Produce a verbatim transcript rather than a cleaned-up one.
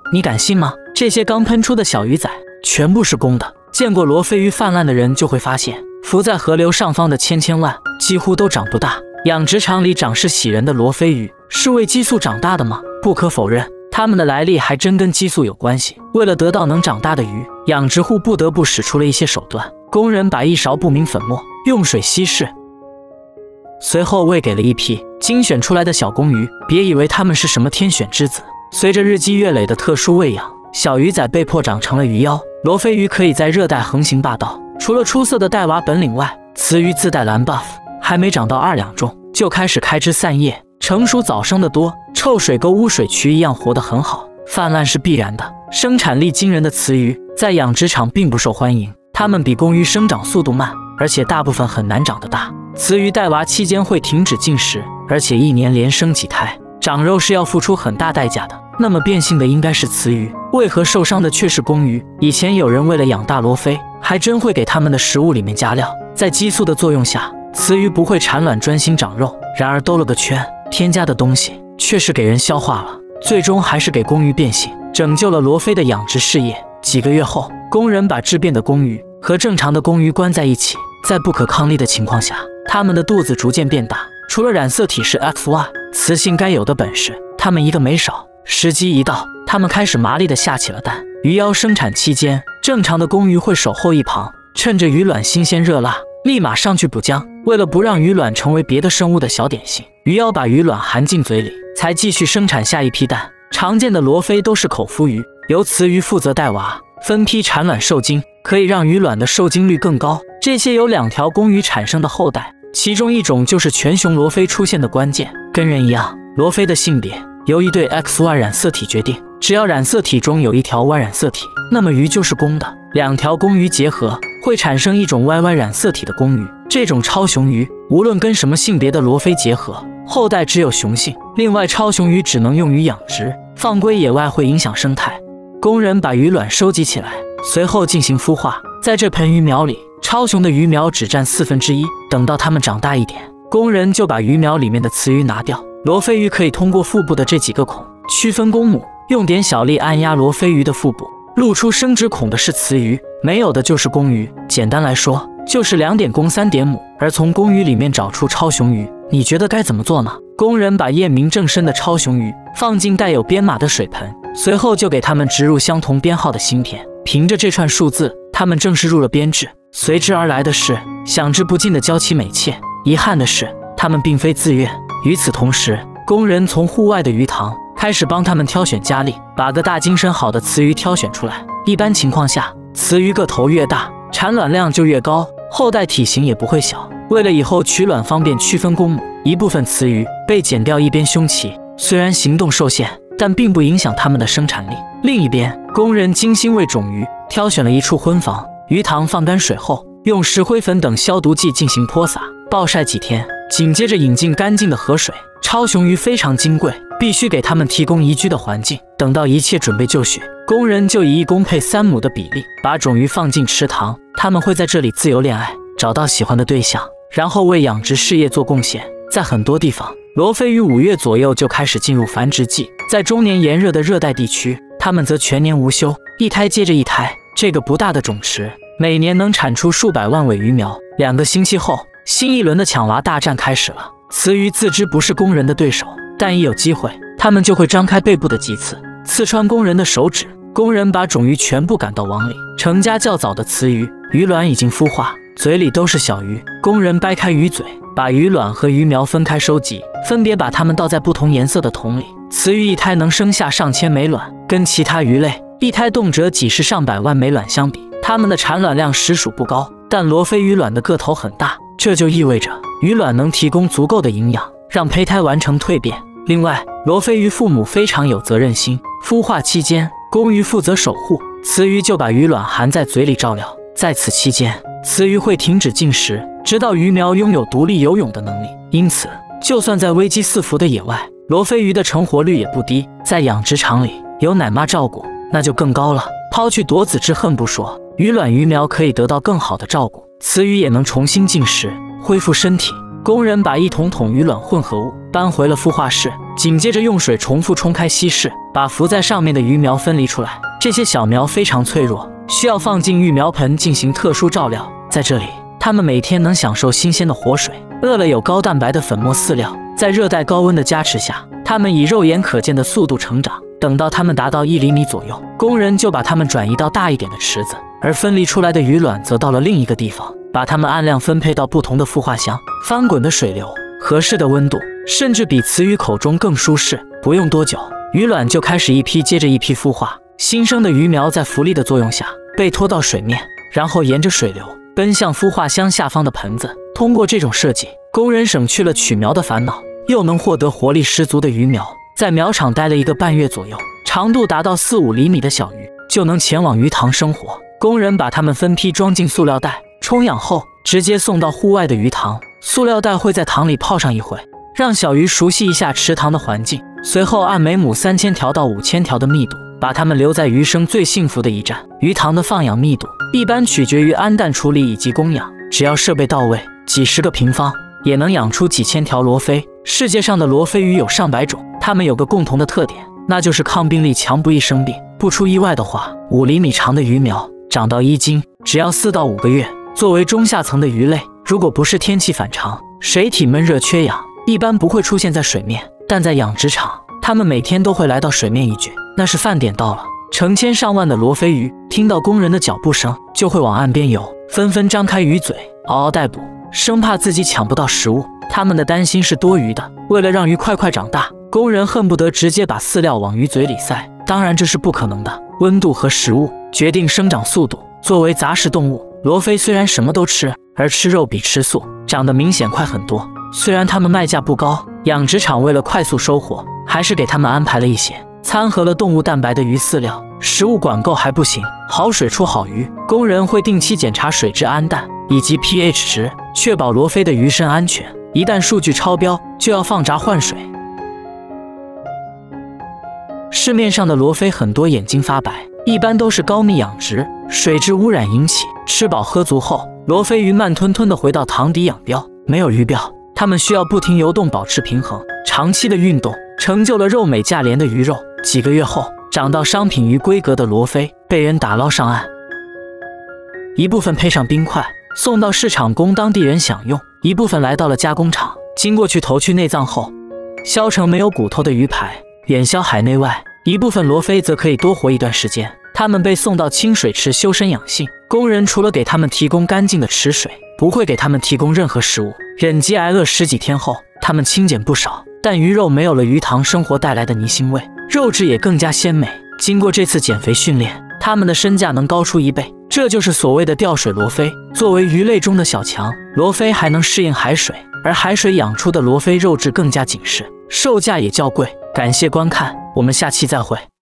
你敢信吗？这些刚喷出的小鱼仔全部是公的。见过罗非鱼泛滥的人就会发现，浮在河流上方的千千万几乎都长不大。养殖场里长势喜人的罗非鱼是为激素长大的吗？不可否认，它们的来历还真跟激素有关系。为了得到能长大的鱼，养殖户不得不使出了一些手段。工人把一勺不明粉末用水稀释，随后喂给了一批精选出来的小公鱼。别以为它们是什么天选之子，随着日积月累的特殊喂养，小鱼仔被迫长成了鱼妖。罗非鱼可以在热带横行霸道，除了出色的带娃本领外，雌鱼自带蓝 buff， 还没长到二两重就开始开枝散叶，成熟早生的多。臭水沟污水渠一样活得很好，泛滥是必然的。生产力惊人的雌鱼在养殖场并不受欢迎，它们比公鱼生长速度慢，而且大部分很难长得大。雌鱼带娃期间会停止进食，而且一年连生几胎，长肉是要付出很大代价的。那么变性的应该是雌鱼，为何受伤的却是公鱼？以前有人为了养大罗非，还真会给它们的食物里面加料，在激素的作用下，雌鱼不会产卵专心长肉。然而兜了个圈，添加的东西却是给人消化了，最终还是给公鱼变性，拯救了罗非的养殖事业。几个月后，工人把质变的公鱼和正常的公鱼关在一起，在不可抗力的情况下，它们的肚子逐渐变大。除了染色体是 X Y 雌性该有的本事，它们一个没少。时机一到，它们开始麻利地下起了蛋。鱼妖生产期间，正常的公鱼会守候一旁，趁着鱼卵新鲜热辣，立马上去补浆。为了不让鱼卵成为别的生物的小点心，鱼妖把鱼卵含进嘴里，才继续生产下一批蛋。常见的罗非都是口孵鱼，由雌鱼负责带娃，分批产卵受精，可以让鱼卵的受精率更高。这些由两条公鱼产生的后代，其中一种就是全雄罗非出现的关键。跟人一样，罗非的性别由一对 X Y 染色体决定，只要染色体中有一条 Y 染色体，那么鱼就是公的。两条公鱼结合会产生一种 Y Y 染色体的公鱼，这种超雄鱼无论跟什么性别的罗非结合，后代只有雄性。另外，超雄鱼只能用于养殖，放归野外会影响生态。工人把鱼卵收集起来，随后进行孵化。在这盆鱼苗里，超雄的鱼苗只占四分之一。等到它们长大一点，工人就把鱼苗里面的雌鱼拿掉。罗非鱼可以通过腹部的这几个孔区分公母，用点小力按压罗非鱼的腹部，露出生殖孔的是雌鱼，没有的就是公鱼。简单来说，就是两点公三点母。而从公鱼里面找出超雄鱼，你觉得该怎么做呢？工人把验明正身的超雄鱼放进带有编码的水盆，随后就给它们植入相同编号的芯片。凭着这串数字，它们正式入了编制。随之而来的是享之不尽的娇妻美妾。遗憾的是，它们并非自愿。与此同时，工人从户外的鱼塘开始帮他们挑选佳丽，把个大精神好的雌鱼挑选出来。一般情况下，雌鱼个头越大，产卵量就越高，后代体型也不会小。为了以后取卵方便区分公母，一部分雌鱼被剪掉一边胸鳍，虽然行动受限，但并不影响它们的生产力。另一边，工人精心为种鱼挑选了一处婚房，鱼塘放干水后，用石灰粉等消毒剂进行泼洒，暴晒几天，紧接着引进干净的河水。超雄鱼非常金贵，必须给它们提供宜居的环境。等到一切准备就绪，工人就以一公配三母的比例把种鱼放进池塘，它们会在这里自由恋爱，找到喜欢的对象，然后为养殖事业做贡献。在很多地方，罗非鱼五月左右就开始进入繁殖季，在终年炎热的热带地区，它们则全年无休，一胎接着一胎。这个不大的种池每年能产出数百万尾鱼苗。两个星期后，新一轮的抢娃大战开始了。雌鱼自知不是工人的对手，但一有机会，它们就会张开背部的棘刺，刺穿工人的手指。工人把种鱼全部赶到网里，成家较早的雌鱼鱼卵已经孵化，嘴里都是小鱼。工人掰开鱼嘴，把鱼卵和鱼苗分开收集，分别把它们倒在不同颜色的桶里。雌鱼一胎能生下上千枚卵，跟其他鱼类一胎动辄几十上百万枚卵相比，它们的产卵量实属不高。但罗非鱼卵的个头很大，这就意味着鱼卵能提供足够的营养，让胚胎完成蜕变。另外，罗非鱼父母非常有责任心，孵化期间，公鱼负责守护，雌鱼就把鱼卵含在嘴里照料。在此期间，雌鱼会停止进食，直到鱼苗拥有独立游泳的能力。因此，就算在危机四伏的野外，罗非鱼的成活率也不低。在养殖场里，有奶妈照顾，那就更高了。抛去夺子之恨不说，鱼卵鱼苗可以得到更好的照顾，雌鱼也能重新进食，恢复身体。 工人把一桶桶鱼卵混合物搬回了孵化室，紧接着用水重复冲开稀释，把浮在上面的鱼苗分离出来。这些小苗非常脆弱，需要放进育苗盆进行特殊照料。在这里，它们每天能享受新鲜的活水，饿了有高蛋白的粉末饲料。在热带高温的加持下，它们以肉眼可见的速度成长。等到它们达到一厘米左右，工人就把它们转移到大一点的池子，而分离出来的鱼卵则到了另一个地方，把它们按量分配到不同的孵化箱。翻滚的水流、合适的温度，甚至比雌鱼口中更舒适。不用多久，鱼卵就开始一批接着一批孵化。新生的鱼苗在浮力的作用下被拖到水面，然后沿着水流奔向孵化箱下方的盆子。通过这种设计，工人省去了取苗的烦恼，又能获得活力十足的鱼苗。在苗场待了一个半月左右，长度达到四五厘米的小鱼就能前往鱼塘生活。工人把它们分批装进塑料袋，充氧后直接送到户外的鱼塘。塑料袋会在塘里泡上一会，让小鱼熟悉一下池塘的环境。随后按每亩三千条到五千条的密度，把它们留在鱼生最幸福的一站。鱼塘的放养密度一般取决于氨氮处理以及供氧，只要设备到位，几十个平方也能养出几千条罗非。世界上的罗非鱼有上百种，它们有个共同的特点，那就是抗病力强，不易生病。不出意外的话，五厘米长的鱼苗长到一斤只要四到五个月。作为中下层的鱼类，如果不是天气反常，水体闷热缺氧，一般不会出现在水面。但在养殖场，它们每天都会来到水面一聚，那是饭点到了。成千上万的罗非鱼听到工人的脚步声，就会往岸边游，纷纷张开鱼嘴，嗷嗷待哺，生怕自己抢不到食物。他们的担心是多余的。为了让鱼快快长大，工人恨不得直接把饲料往鱼嘴里塞，当然这是不可能的。温度和食物决定生长速度。作为杂食动物，罗非虽然什么都吃，而吃肉比吃素长得明显快很多。虽然它们卖价不高，养殖场为了快速收获，还是给它们安排了一些掺和了动物蛋白的鱼饲料。食物管够还不行，好水出好鱼。工人会定期检查水质、氨氮以及 pH 值，确保罗非的鱼身安全。一旦数据超标，就要放闸换水。市面上的罗非很多眼睛发白，一般都是高密养殖，水质污染引起。吃饱喝足后，罗非鱼慢吞吞地回到塘底养膘。没有鱼鳔，它们需要不停游动保持平衡。长期的运动成就了肉美价廉的鱼肉。几个月后，长到商品鱼规格的罗非被人打捞上岸，一部分配上冰块送到市场供当地人享用，一部分来到了加工厂，经过去头去内脏后，削成没有骨头的鱼排，远销海内外。一部分罗非则可以多活一段时间，它们被送到清水池修身养性。工人除了给它们提供干净的池水，不会给它们提供任何食物。忍饥挨饿十几天后，它们清减不少，但鱼肉没有了鱼塘生活带来的泥腥味，肉质也更加鲜美。经过这次减肥训练，它们的身价能高出一倍。这就是所谓的吊水罗非。作为鱼类中的小强，罗非还能适应海水，而海水养出的罗非肉质更加紧实，售价也较贵。感谢观看，我们下期再会。